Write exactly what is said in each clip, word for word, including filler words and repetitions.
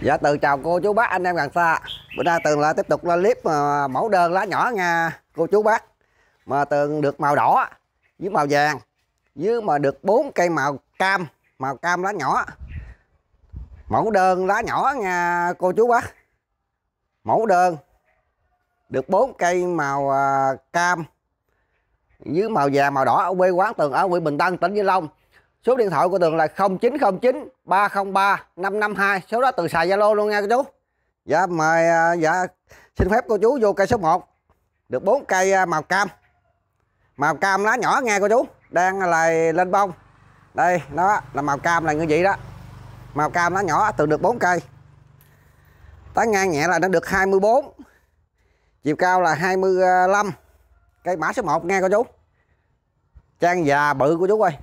Dạ Tường chào cô chú bác anh em gần xa. Bữa nay Tường lại tiếp tục lên clip mà mẫu đơn lá nhỏ nha cô chú bác. Mà Tường được màu đỏ với màu vàng, với mà được bốn cây màu cam, màu cam lá nhỏ. Mẫu đơn lá nhỏ nha cô chú bác. Mẫu đơn được bốn cây màu cam với màu vàng màu đỏ ở quê quán Tường ở huyện Bình Tân, tỉnh Vĩnh Long. Số điện thoại của Tường là không chín không chín ba không ba năm năm hai. Số đó Tường xài Zalo luôn nha cô chú. Dạ mời dạ xin phép cô chú vô cây số một. Được bốn cây màu cam. Màu cam lá nhỏ nha cô chú. Đang là lên bông. Đây nó là màu cam là như vậy đó. Màu cam lá nhỏ Tường được bốn cây. Tán ngang nhẹ là nó được hai mươi bốn. Chiều cao là hai mươi lăm. Cây mã số một nha cô chú. Trang già bự của chú ơi.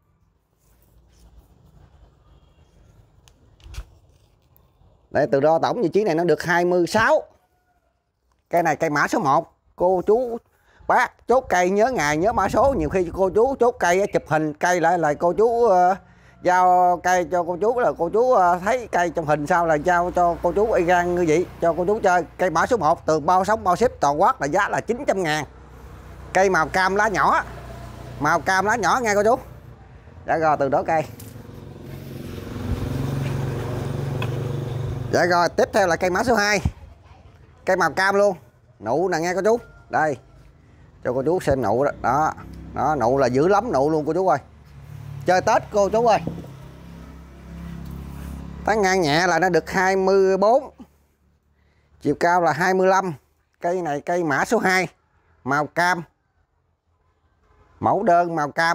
Đây từ đo tổng vị trí này nó được hai mươi sáu. Cây này cây mã số một. Cô chú bác chốt cây nhớ ngày nhớ mã số. Nhiều khi cô chú chốt cây chụp hình cây lại là cô chú uh, giao cây cho cô chú, là cô chú uh, thấy cây trong hình sao là giao cho cô chú y gan như vậy cho cô chú chơi. Cây mã số một từ bao sống bao ship toàn quốc là giá là chín trăm ngàn. Cây màu cam lá nhỏ. Màu cam lá nhỏ nha cô chú. Đã rồi từ đó cây. Dạ rồi tiếp theo là cây mã số hai. Cây màu cam luôn. Nụ nè nghe cô chú. Đây cho cô chú xem nụ đó. Đó, đó nụ là dữ lắm nụ luôn cô chú ơi. Chơi Tết cô chú ơi. Tán ngang nhẹ là nó được hai mươi bốn. Chiều cao là hai mươi lăm. Cây này cây mã số hai. Màu cam. Mẫu đơn màu cam.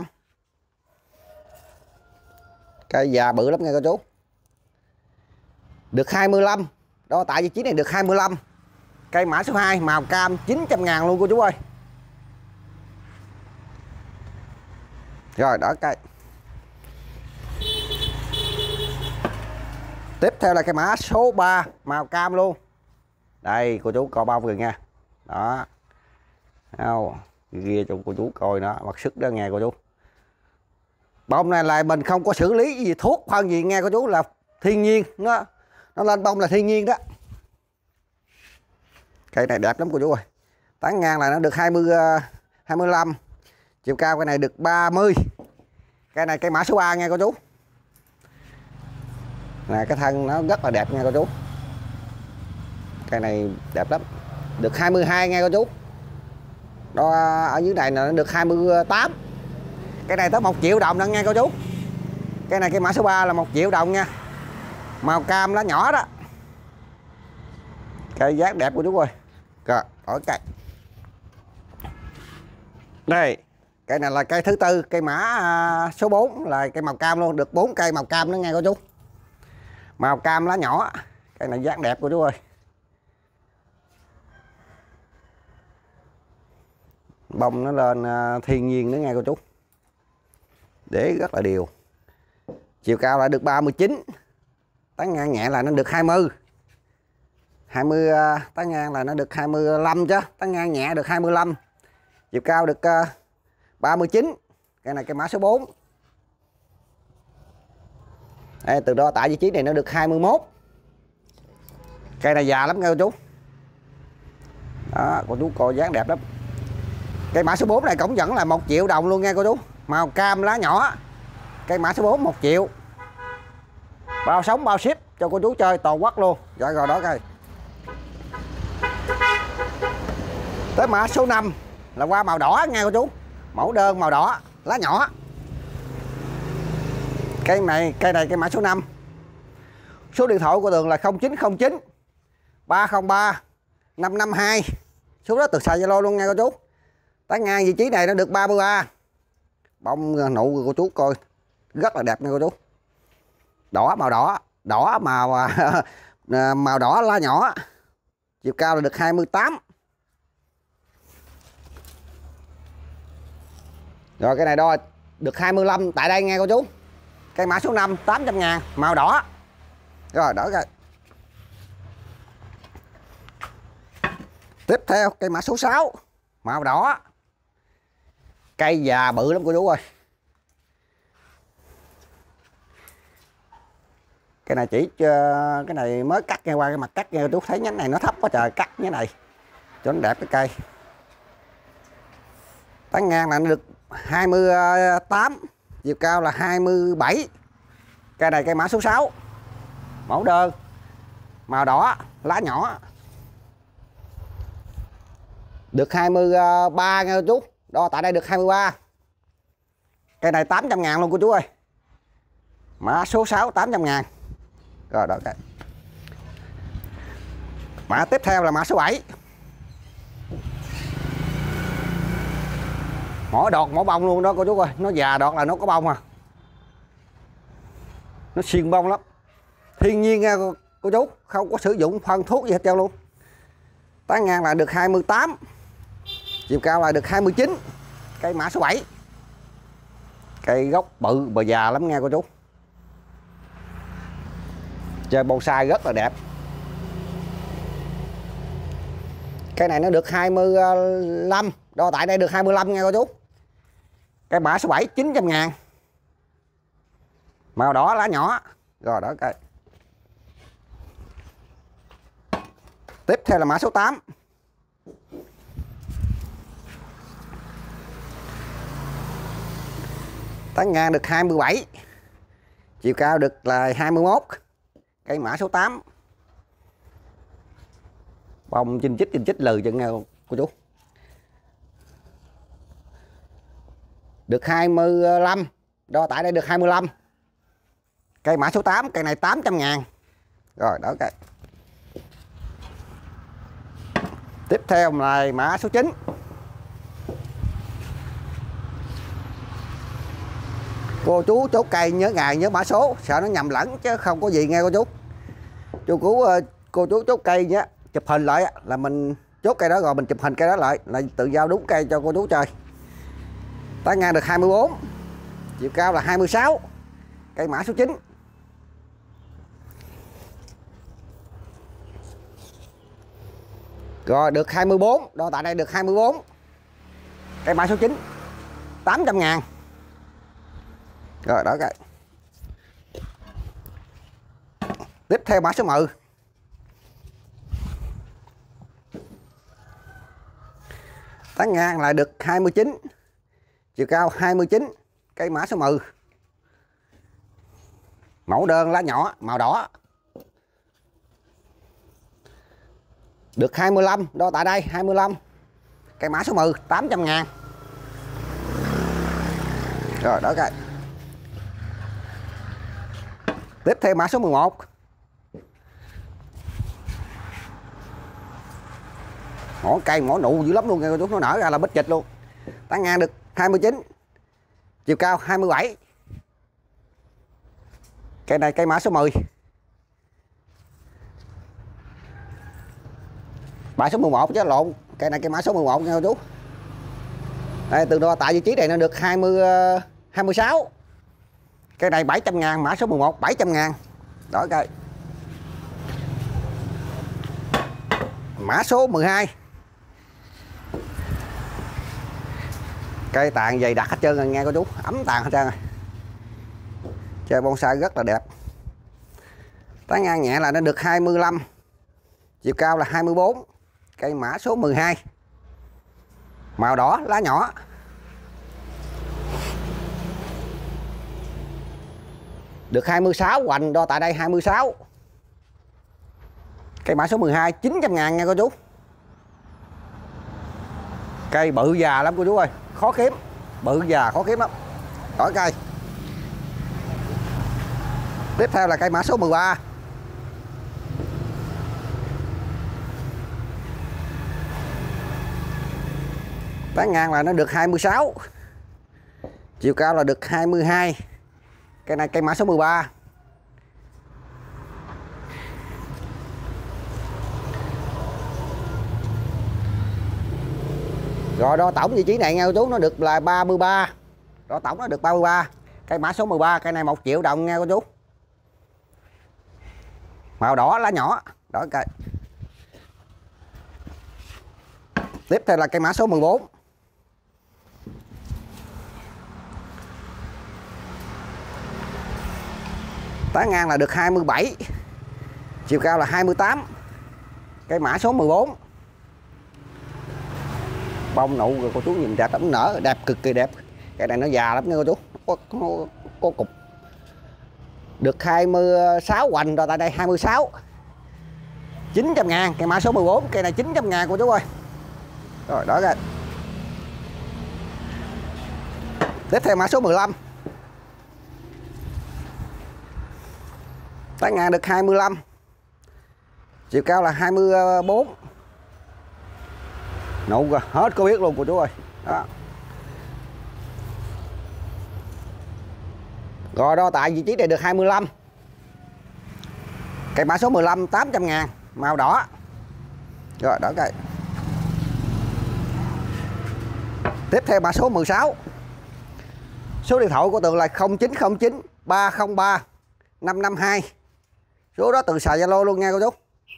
Cây già bự lắm nha cô chú. Được hai mươi lăm. Đó tại vị trí này được hai mươi lăm. Cây mã số hai màu cam chín trăm ngàn luôn cô chú ơi. Rồi đó cây. Tiếp theo là cây mã số ba màu cam luôn. Đây cô chú coi bao vườn nha. Đó. Đâu, ghi cho cô chú coi nó mặc sức đó nghe cô chú. Bông này là mình không có xử lý gì thuốc phân gì nghe cô chú, là thiên nhiên, nó nó lên bông là thiên nhiên đó. Cây này đẹp lắm cô chú ơi. Tán ngang là nó được hai mươi hai mươi lăm. Chiều cao cây này được ba mươi. Cây này cây mã số ba nha cô chú. Nè cái thân nó rất là đẹp nha cô chú. Cây này đẹp lắm. Được hai mươi hai nha cô chú. Đó ở dưới này là nó được hai mươi tám. Cây này tới một triệu đồng nữa nha cô chú. Cây này cây mã số ba là một triệu đồng nha. Màu cam lá nhỏ đó. Cây giá đẹp của chú ơi. Rồi, đổi cây. Đây, cây này là cây thứ tư, cây mã số bốn là cây màu cam luôn, được bốn cây màu cam nữa nha cô chú. Màu cam lá nhỏ. Cây này dáng đẹp của chú ơi. Bông nó lên thiên nhiên nữa nha cô chú. Để rất là đều. Chiều cao là được ba mươi chín. Tán ngang nhẹ là nó được hai mươi. hai mươi tán ngang là nó được hai mươi lăm chứ. Tán ngang nhẹ được hai mươi lăm. Chiều cao được ba mươi chín. Cây này cây mã số bốn. Đây, từ đó tại vị trí này nó được hai mươi mốt. Cây này già lắm nha cô chú. Đó, cô chú coi dáng đẹp lắm. Cây mã số bốn này cũng vẫn là một triệu đồng luôn nha cô chú. Màu cam lá nhỏ. Cây mã số bốn một triệu. Bao sống bao ship cho cô chú chơi toàn quốc luôn. Rồi rồi đó cây. Tới mã số năm là hoa màu đỏ nha cô chú. Mẫu đơn màu đỏ, lá nhỏ. Cây này, cây này cây mã số năm. Số điện thoại của Tường là không chín không chín ba không ba năm năm hai. Số đó Tường xài Zalo luôn nha cô chú. Tán ngang vị trí này nó được ba mươi ba. Bông nụ của cô chú coi rất là đẹp nha cô chú. Đỏ màu đỏ, đỏ màu màu đỏ lá nhỏ. Chiều cao là được hai mươi tám. Rồi cái này đo được hai mươi lăm tại đây nghe cô chú. Cây mã số năm tám trăm ngàn, màu đỏ. Rồi đỡ coi. Tiếp theo cây mã số sáu, màu đỏ. Cây già bự lắm cô chú ơi. Cái này chỉ uh, cái này mới cắt nghe qua cái mặt cắt nghe chú thấy nhánh này nó thấp quá trời, cắt như này cho nó đẹp cái cây. Tán ngang là nó được hai mươi tám, chiều cao là hai mươi bảy. Cây này cây mã số sáu, mẫu đơn, màu đỏ, lá nhỏ, được hai mươi ba nha chú. Đo tại đây được hai mươi ba. Cây này tám trăm ngàn luôn cô chú ơi, mã số sáu tám trăm ngàn. Rồi đó cái mã tiếp theo là mã số bảy. Mỗi đọt mỗi bông luôn đó cô chú ơi, nó già đọt là nó có bông à, nó xiên bông lắm, thiên nhiên nha cô, cô chú, không có sử dụng phân thuốc gì hết trơn luôn. Tán ngang là được hai mươi tám, chiều cao là được hai mươi chín. Cây mã số bảy, cây gốc bự và già lắm nha cô chú, chơi bonsai rất là đẹp. Cây này nó được hai mươi lăm, đo tại đây được hai mươi lăm nha cô chú. Cây mã số bảy chín trăm ngàn, màu đỏ lá nhỏ. Rồi đó cây. Tiếp theo là mã số tám. Tán ngang được hai mươi bảy, chiều cao được là hai mươi mốt. Cây mã số tám, bông chinh chích chinh chích lừ chân nghe cô chú. Được hai mươi lăm, đo tại đây được hai mươi lăm. Cây mã số tám, cây này tám trăm ngàn. Rồi đó cây. Tiếp theo là mã số chín. Cô chú chốt cây nhớ ngày nhớ mã số, sợ nó nhầm lẫn chứ không có gì nghe cô chú. Chú cứu cô chú chốt cây nhé, chụp hình lại là mình chốt cây đó rồi mình chụp hình cây đó lại là tự giao đúng cây cho cô chú chơi. Tán ngang được hai mươi bốn, chiều cao là hai mươi sáu. Cây mã số chín. Rồi được hai mươi bốn, đo tại đây được hai mươi bốn. Cây mã số chín tám trăm ngàn. Rồi đó cây. Tiếp theo mã số mười. Tán ngang là được hai mươi chín, chiều cao hai mươi chín. Cây mã số mười, mẫu đơn lá nhỏ, màu đỏ, được hai mươi lăm, đo tại đây hai mươi lăm. Cây mã số mười tám trăm ngàn. Rồi đó cây. Tiếp theo mã số mười một. Mỏ cây mỏ nụ dữ lắm luôn nha cô chú, nó nở ra là bít chịch luôn. Tán ngang được hai mươi chín, chiều cao hai mươi bảy. Cây này cây mã số mười. Mã số mười một chứ lộn, cây này cây mã số mười một nha cô chú. Đây từ đo tại vị trí này nó được hai mươi hai mươi sáu. Cây này bảy trăm ngàn, mã số mười một bảy trăm ngàn. Đó cây. Mã số mười hai. Cây tàn dày đặc hết trơn rồi nghe cô chú, ấm tàn hết trơn rồi. Chơi bonsai rất là đẹp. Tán ngang nhẹ là nó được hai mươi lăm, chiều cao là hai mươi bốn. Cây mã số mười hai, màu đỏ lá nhỏ, được hai mươi sáu, hoành đo tại đây hai mươi sáu. Cây mã số mười hai chín trăm ngàn nha cô chú. Cây bự già lắm cô chú ơi, khó kiếm, bự già khó kiếm lắm. Đổi cây. Tiếp theo là cây mã số mười ba. Tán ngang là nó được hai mươi sáu, chiều cao là được hai mươi hai. Cây này cây mã số mười ba. Rồi đo tổng vị trí này nha cô chú, nó được là ba mươi ba. Đo tổng nó được ba mươi ba. Cây mã số mười ba, cây này một triệu đồng nha cô chú. Màu đỏ lá nhỏ. Đó cây. Tiếp theo là cây mã số mười bốn. Tán ngang là được hai mươi bảy, chiều cao là hai mươi tám, cây mã số mười bốn. Bông nụ rồi cô chú nhìn đẹp lắm, nở đẹp, cực kỳ đẹp. Cái này nó già lắm nha cô chú, có, có, có cục. Được hai mươi sáu hoành rồi, tại đây hai mươi sáu, chín trăm ngàn, cây mã số mười bốn. Cây này chín trăm ngàn cô chú ơi. Rồi đó rồi. Tiếp theo mã số mười lăm. Tán ngang được hai mươi lăm, chiều cao là hai mươi bốn. Nụ rồi, hết có biết luôn cô chú ơi. Đó. Rồi đo tại vị trí này được hai mươi lăm. Cây mã số mười lăm, tám trăm ngàn, màu đỏ. Rồi đó cây. Tiếp theo mã số mười sáu. Số điện thoại của Tường là không chín không chín ba không ba năm năm hai. Số đó Tường xài Zalo luôn nha cô chú.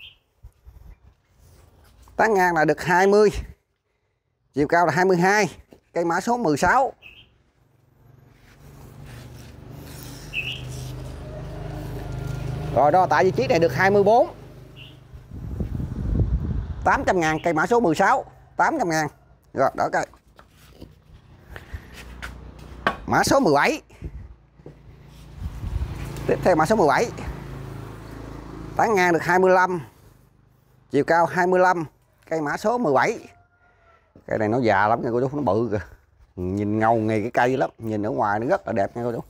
Tán ngang là được hai mươi, chiều cao là hai mươi hai, cây mã số mười sáu. Rồi đo tại vị trí này được hai mươi bốn, tám trăm ngàn, cây mã số mười sáu, tám trăm ngàn. Rồi đó cây. Mã số mười bảy. Tiếp theo mã số mười bảy. Tán ngang được hai mươi lăm, chiều cao hai mươi lăm, cây mã số mười bảy. Cây này nó già lắm nha cô chú, nó bự kìa. Nhìn ngầu nghề cái cây lắm, nhìn ở ngoài nó rất là đẹp nha cô chú.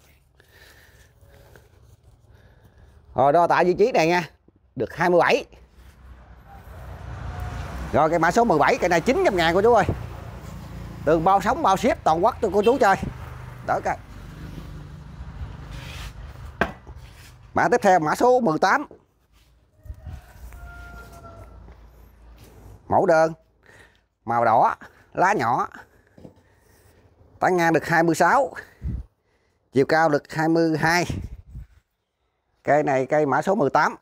Rồi đo tại vị trí này nha, được hai mươi bảy. Rồi cây mã số mười bảy, cây này chín trăm ngàn cô chú ơi. Tường bao sống bao ship toàn quốc cho cô chú chơi. Đó cây. Mã tiếp theo mã số mười tám. Mẫu đơn, màu đỏ, lá nhỏ. Tán ngang được hai mươi sáu, chiều cao được hai mươi hai. Cây này cây mã số mười tám.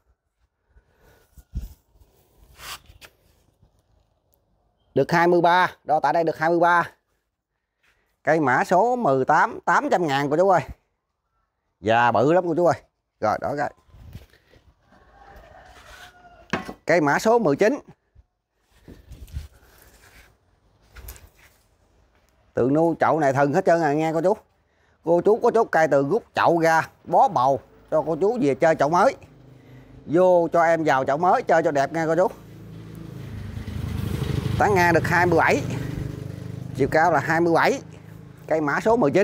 Được hai mươi ba, đo tại đây được hai mươi ba. Cây mã số mười tám, tám trăm ngàn cô chú ơi. Già bự lắm cô chú ơi. Rồi đó cây. Cây mã số mười chín. Tường nuôi chậu này thần hết trơn rồi nghe cô chú. Cô chú có chốt cây Tường rút chậu ra, bó bầu cho cô chú về chơi chậu mới. Vô cho em vào chậu mới chơi cho đẹp nha cô chú. Tán ngang được hai mươi bảy, chiều cao là hai mươi bảy, cây mã số mười chín.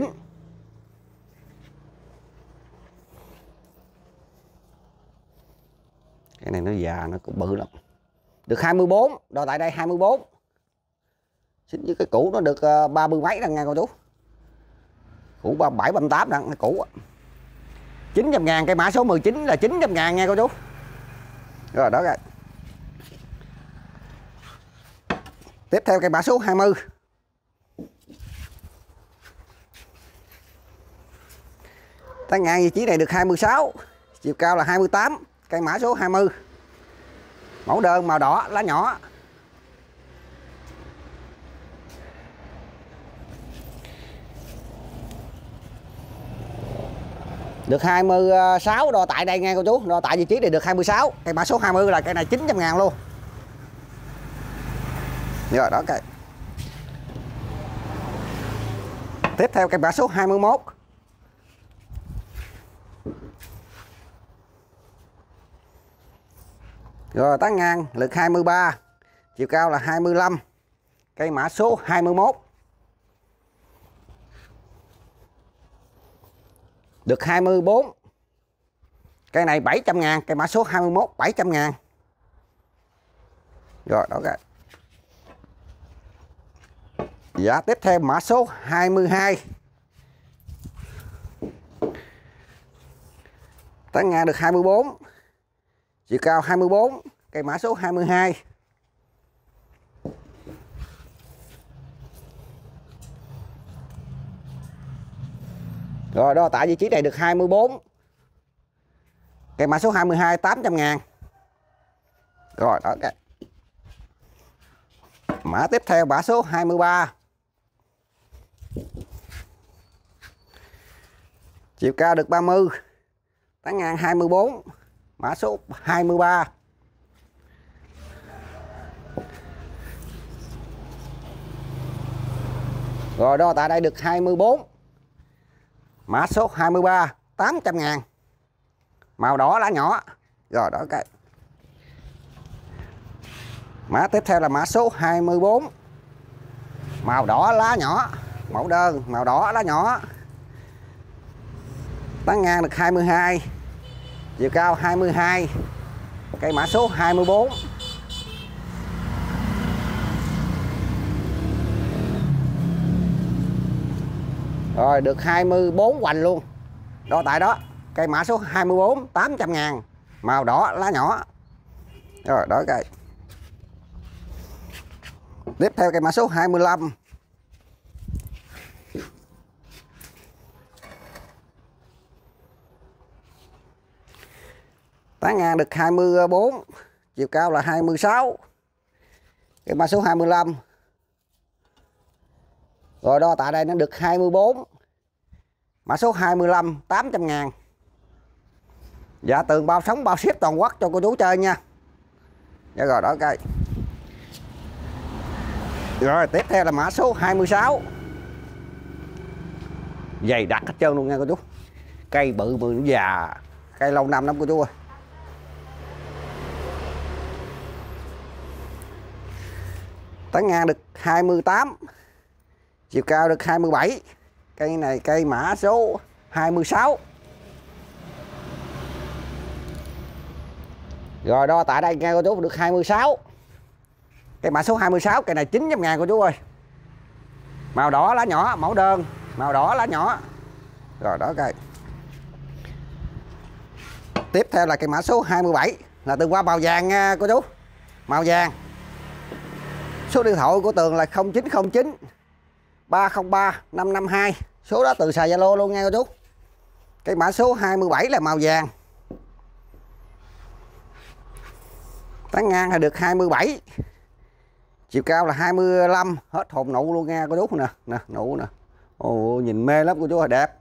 Cái này nó già, nó cũng bự lắm. Được hai mươi bốn, đo tại đây hai mươi bốn. Xích với cái cũ nó được ba mươi mấy đang nha cô chú. Cũ ba mươi bảy, ba mươi tám đang, cái cũ chín trăm ngàn, cây mã số mười chín là chín trăm ngàn nha cô chú. Rồi đó rồi. Tiếp theo cây mã số hai mươi. Tán ngang vị trí này được hai mươi sáu, chiều cao là hai mươi tám, cây mã số hai mươi. Mẫu đơn màu đỏ, lá nhỏ. Được hai mươi sáu, đo tại đây nha cô chú. Đo tại vị trí này được hai mươi sáu. Cây mã số hai mươi là cây này chín trăm ngàn luôn. Rồi đó cây. Tiếp theo cây mã số hai mươi mốt. Rồi tán ngang lực hai mươi ba, chiều cao là hai mươi lăm, cây mã số hai mươi mốt. Được hai mươi bốn. Cây này bảy trăm ngàn, cây mã số hai mươi mốt, bảy trăm ngàn. Rồi đó cây. Dạ tiếp theo mã số hai mươi hai. Tán ngang được hai mươi bốn, chiều cao hai mươi bốn, cây mã số hai mươi hai. Rồi đo tại vị trí này được hai mươi bốn. Cây mã số hai mươi hai, tám trăm ngàn. Rồi đó cái. Mã tiếp theo mã số hai mươi ba. Chiều cao được ba mươi. tán ngang hai mươi bốn, mã số hai mươi ba. Rồi đo tại đây được hai mươi bốn, mã số hai mươi ba, tám trăm ngàn, màu đỏ lá nhỏ. Rồi đó cái mã tiếp theo là mã số hai mươi bốn, màu đỏ lá nhỏ, mẫu đơn màu đỏ lá nhỏ, tán ngang được hai mươi hai, chiều cao hai mươi hai, cây mã số hai mươi bốn. Rồi được hai mươi bốn hoành luôn. Đo tại đó, cây mã số hai mươi bốn, tám trăm ngàn, màu đỏ lá nhỏ. Rồi đó cây. Tiếp theo cây mã số hai mươi lăm. Tán ngang được hai mươi bốn, chiều cao là hai mươi sáu, cây mã số hai mươi lăm. Rồi đo tại đây nó được hai mươi bốn, mã số hai mươi lăm, tám trăm ngàn. Dạ tường bao sống bao ship toàn quốc cho cô chú chơi nha. Dạ rồi đó cây. Rồi tiếp theo là mã số hai mươi sáu. Dày đặc hết trơn luôn nha cô chú. Cây bự bự già, cây lâu năm lắm cô chú ơi. Tán ngang được hai mươi tám, chiều cao được hai mươi bảy, cây này cây mã số hai mươi sáu. Rồi đo tại đây nghe cô chú được hai mươi sáu, cây mã số hai mươi sáu, cây này chín trăm ngàn cô chú ơi, màu đỏ lá nhỏ, mẫu đơn màu đỏ lá nhỏ. Rồi đó cây. Tiếp theo là cây mã số hai mươi bảy, là từ qua màu vàng nha cô chú, màu vàng. Số điện thoại của Tường là không chín không chín, ba không ba, năm năm hai. Số đó từ xài Zalo luôn nha cô chú. Cái mã số hai mươi bảy là màu vàng. Tán ngang là được hai mươi bảy, chiều cao là hai mươi lăm, hết hồn nụ luôn nha cô chú. Nè nè nụ nè, ồ nhìn mê lắm cô chú ơi, đẹp.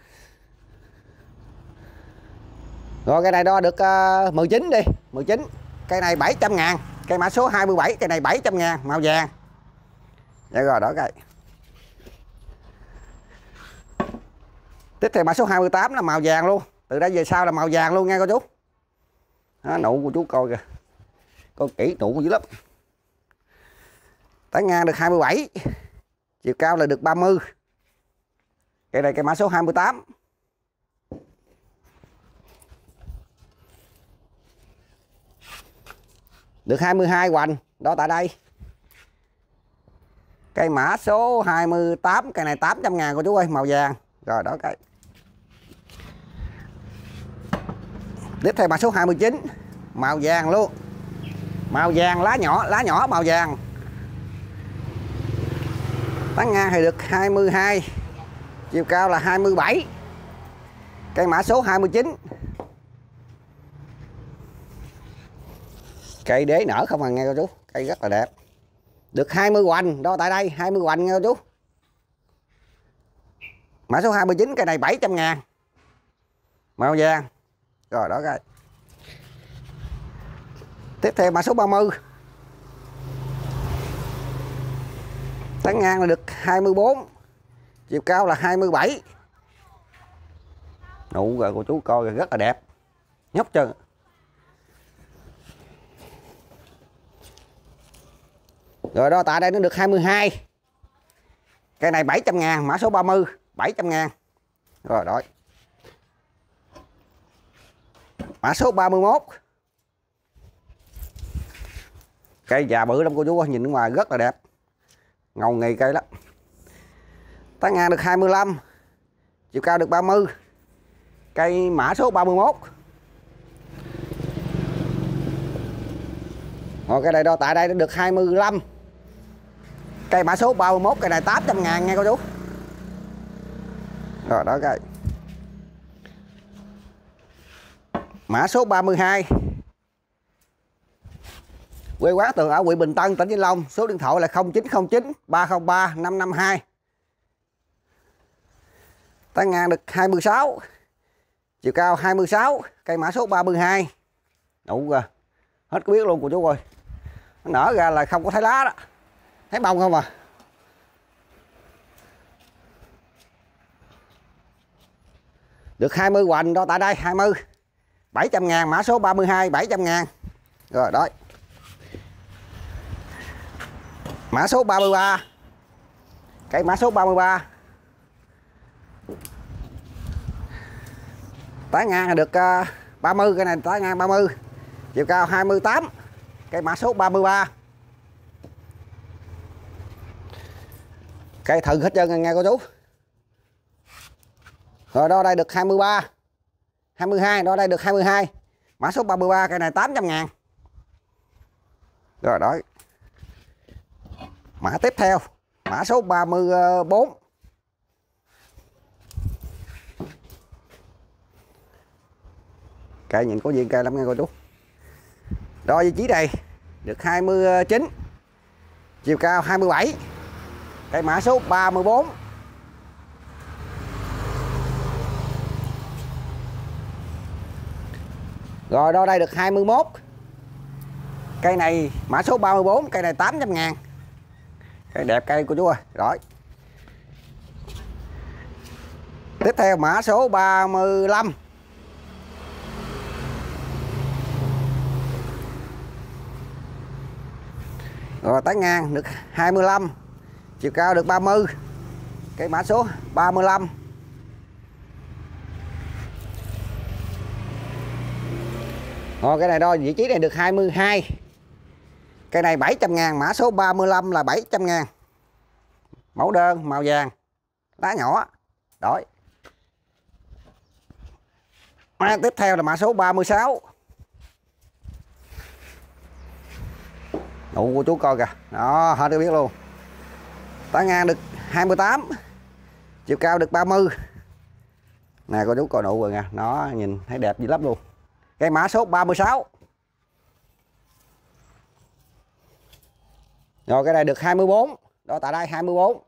Rồi cái này đo được uh, mười chín đi, mười chín. Cây này bảy trăm ngàn, cây mã số hai mươi bảy, cây này bảy trăm ngàn, màu vàng. Dạ rồi đó cây. Tiếp theo mã số hai mươi tám là màu vàng luôn, từ đây về sau là màu vàng luôn nha cô chú. Đó, nụ của chú coi kìa, coi kỹ nụ dữ lắm. Tán ngang được hai mươi bảy, chiều cao là được ba mươi. Cây này cây mã số hai mươi tám. Được hai mươi hai hoành, đó tại đây. Cây mã số hai mươi tám, cây này tám trăm ngàn cô chú ơi, màu vàng. Rồi đó cây. Tiếp theo mã số hai mươi chín, màu vàng luôn. Màu vàng lá nhỏ, lá nhỏ màu vàng. Tán ngang thì được hai mươi hai, chiều cao là hai mươi bảy. Cây mã số hai mươi chín. Cây đế nở không à nghe cô chú, cây rất là đẹp. Được hai mươi hoành, đó tại đây hai mươi hoành nghe cô chú. Mã số hai mươi chín, cây này bảy trăm ngàn, màu vàng. Rồi đó cây. Tiếp theo mã số ba mươi. Tán ngang là được hai mươi bốn, chiều cao là hai mươi bảy. Nụ rồi cô chú coi rất là đẹp, nhóc chân. Rồi đó tại đây nó được hai mươi hai. Cây này bảy trăm ngàn, mã số ba mươi, bảy trăm ngàn. Rồi đó. Mã số ba mươi mốt. Cây già bự lắm cô chú ơi, nhìn ngoài rất là đẹp. Ngầu nghì cây lắm. Tán ngang được hai mươi lăm, chiều cao được ba mươi. Cây mã số ba mươi mốt. Rồi cây này đo tại đây nó được hai mươi lăm. Cây mã số ba mươi mốt, cây này tám trăm ngàn nha cô chú. Rồi đó cây. Mã số ba mươi hai. Quê quán Tường ở huyện Bình Tân, tỉnh Vĩnh Long. Số điện thoại là không chín không chín, ba không ba, năm năm hai. Tán ngang được hai mươi sáu, chiều cao hai mươi sáu, cây mã số ba mươi hai. Đủ rồi, hết có biết luôn cô chú ơi. Nó nở ra là không có thấy lá đó, thấy bông không à. Được hai mươi hoành đo tại đây, hai mươi, bảy trăm ngàn, mã số ba mươi hai, bảy trăm ngàn. Rồi đó. Mã số ba mươi ba, cây mã số ba mươi ba. Tán ngang được uh, ba mươi, cây này tán ngang ba mươi, chiều cao hai mươi tám, cây mã số ba mươi ba. Cây thừng hết trơn nghe cô chú. Rồi đo đây được hai mươi ba, hai mươi hai, đo đây được hai mươi hai, mã số ba mươi ba, cây này tám trăm ngàn. Rồi đó. Mã tiếp theo, mã số ba mươi bốn. Cây nhìn có duyên cây lắm nghe cô chú. Đo vị trí đây được hai mươi chín, chiều cao hai mươi bảy, cây mã số ba mươi bốn. Rồi đo đây được hai mươi mốt, cây này mã số ba mươi bốn, cây này tám trăm ngàn. Cây đẹp cây cô chú ơi. Rồi. Tiếp theo mã số ba mươi lăm. Rồi tán ngang được hai mươi lăm, chiều cao được ba mươi, cây mã số ba mươi lăm. Rồi cái này đo vị trí này được hai mươi hai, cây này bảy trăm ngàn, mã số ba mươi lăm là bảy trăm ngàn. Mẫu đơn màu vàng, lá nhỏ. Đổi. Mã tiếp theo là mã số ba mươi sáu. Đủ của chú coi kìa. Đó, hết được biết luôn. Tán ngang được hai mươi tám, chiều cao được ba mươi. Nè cô chú coi nụ rồi nha. Nó nhìn thấy đẹp dữ lắm luôn. Cây mã số ba mươi sáu. Rồi cái này được hai mươi bốn. Đó tại đây hai mươi bốn.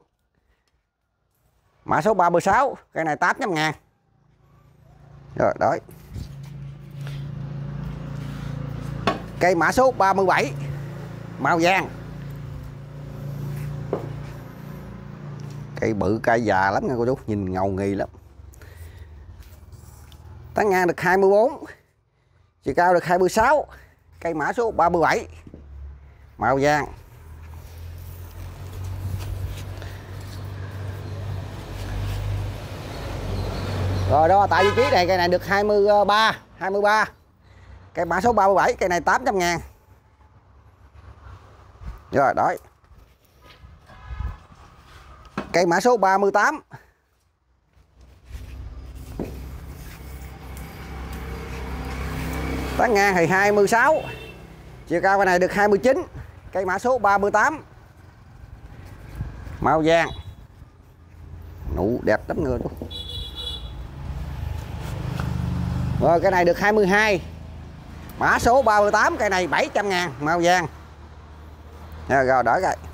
Mã số ba mươi sáu, cây này tám trăm ngàn. Rồi đó. Cây mã số ba mươi bảy, màu vàng. Cây bự cây già lắm nha cô chú, nhìn ngầu nghì lắm. Tán ngang được hai mươi bốn, chiều cao được hai mươi sáu, cây mã số ba mươi bảy, màu vàng. Rồi đó, tại vị trí này cây này được hai mươi ba, hai mươi ba. Cây mã số ba mươi bảy, cây này tám trăm ngàn. Rồi đó. Cây mã số ba mươi tám. Tán ngang thì hai mươi sáu. Chiều cao cái này được hai mươi chín. Cây mã số ba mươi tám. Màu vàng. Nụ đẹp lắm người luôn. Rồi cái này được hai mươi hai. Mã số ba mươi tám, cây này bảy trăm ngàn, màu vàng. Rồi, rồi đỡ rồi.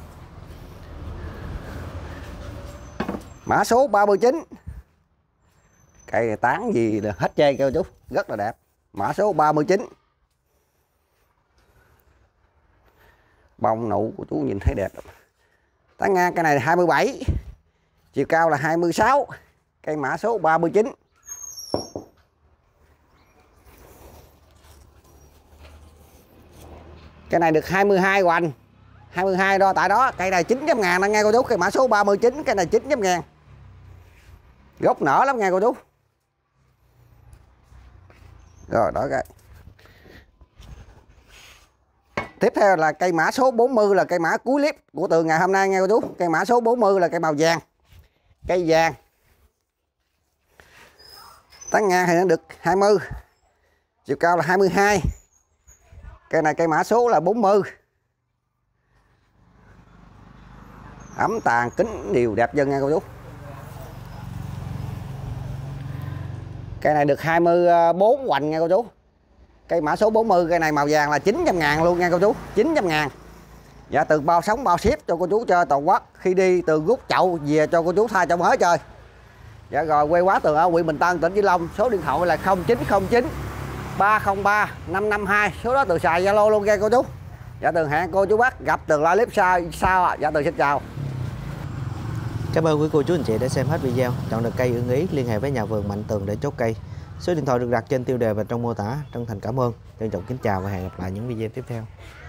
Mã số ba mươi chín. Cây này tán gì là hết chê kêu chú, rất là đẹp. Mã số ba mươi chín. Bông nụ của chú nhìn thấy đẹp. Tán ngang cây này là hai mươi bảy. Chiều cao là hai mươi sáu. Cây mã số ba mươi chín. Cái này được hai mươi hai hoành. hai mươi hai đo tại đó. Cây này chín trăm ngàn đó nghe cô chú. Cây mã số ba mươi chín. Cây này chín trăm ngàn. Gốc nở lắm nghe cô chú. Rồi đó cái. Tiếp theo là cây mã số bốn mươi, là cây mã cuối clip của Tường ngày hôm nay nghe cô chú. Cây mã số bốn mươi là cây màu vàng. Cây vàng. Tán ngang thì nó được hai mươi. Chiều cao là hai mươi hai. Cây này cây mã số là bốn mươi. Ấm tàn kính đều đẹp dân nha cô chú. Cây này được hai mươi bốn hoành nha cô chú. Cây mã số bốn mươi, cây này màu vàng là chín trăm ngàn luôn nha cô chú. chín trăm ngàn. Dạ Tường bao sống bao ship cho cô chú chơi toàn quốc. Khi đi Tường rút chậu về cho cô chú thay cho mới chơi. Dạ rồi, quê Quá Tường ở huyện Bình Tân, tỉnh Vĩnh Long. Số điện thoại là không chín không chín ba không ba năm năm hai. Số đó Tường xài Zalo luôn nha cô chú. Dạ Tường hẹn cô chú bác gặp Tường live clip sau sau ạ. Dạ Tường xin chào. Cảm ơn quý cô chú anh chị đã xem hết video. Chọn được cây ưng ý liên hệ với nhà vườn Mạnh Tường để chốt cây. Số điện thoại được đặt trên tiêu đề và trong mô tả. Chân thành cảm ơn. Trân trọng kính chào và hẹn gặp lại những video tiếp theo.